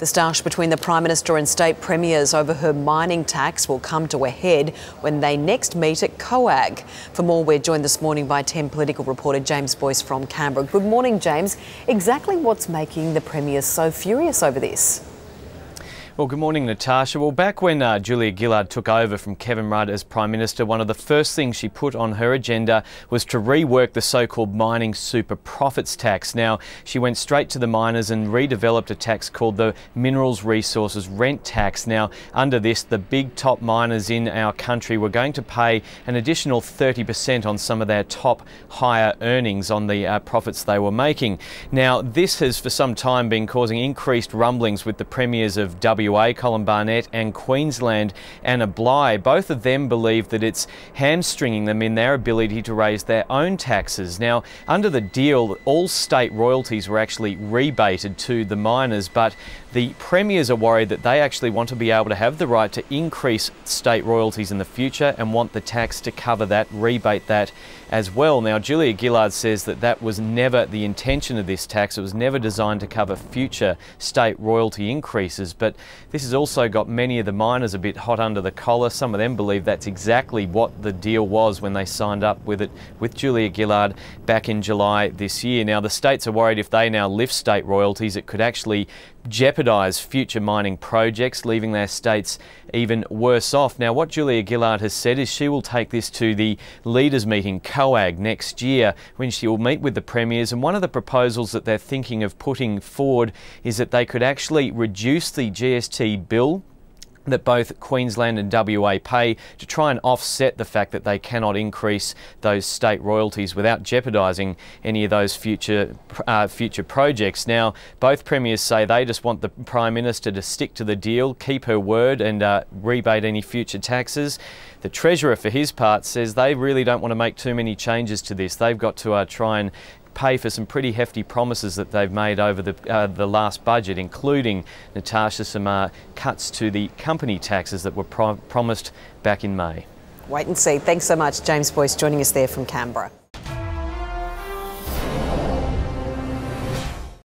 The stoush between the Prime Minister and state premiers over her mining tax will come to a head when they next meet at COAG. For more, we're joined this morning by 10 political reporter James Boyce from Canberra. Good morning, James. Exactly what's making the premiers so furious over this? Well, good morning, Natasha. Well, back when Julia Gillard took over from Kevin Rudd as Prime Minister, one of the first things she put on her agenda was to rework the so-called mining super profits tax. Now, she went straight to the miners and redeveloped a tax called the Minerals Resources Rent Tax. Now, under this, the big top miners in our country were going to pay an additional 30% on some of their top higher earnings on the profits they were making. Now, this has for some time been causing increased rumblings with the premiers of WA, Colin Barnett, and Queensland, Anna Bligh. Both of them believe that it's hamstringing them in their ability to raise their own taxes. Now, under the deal, all state royalties were actually rebated to the miners, but the premiers are worried that they actually want to be able to have the right to increase state royalties in the future and want the tax to cover that, rebate that as well. Now, Julia Gillard says that that was never the intention of this tax. It was never designed to cover future state royalty increases, but this has also got many of the miners a bit hot under the collar. Some of them believe that's exactly what the deal was when they signed up with it with Julia Gillard back in July this year. Now, the states are worried if they now lift state royalties, it could actually jeopardise future mining projects, leaving their states even worse off. Now, what Julia Gillard has said is she will take this to the leaders' meeting, COAG, next year, when she will meet with the premiers. And one of the proposals that they're thinking of putting forward is that they could actually reduce the GST bill that both Queensland and WA pay to try and offset the fact that they cannot increase those state royalties without jeopardising any of those future projects. Now, both premiers say they just want the Prime Minister to stick to the deal, keep her word and rebate any future taxes. The Treasurer, for his part, says they really don't want to make too many changes to this. They've got to try and pay for some pretty hefty promises that they've made over the last budget, including, Natasha, some cuts to the company taxes that were promised back in May. Wait and see. Thanks so much, James Boyce, joining us there from Canberra.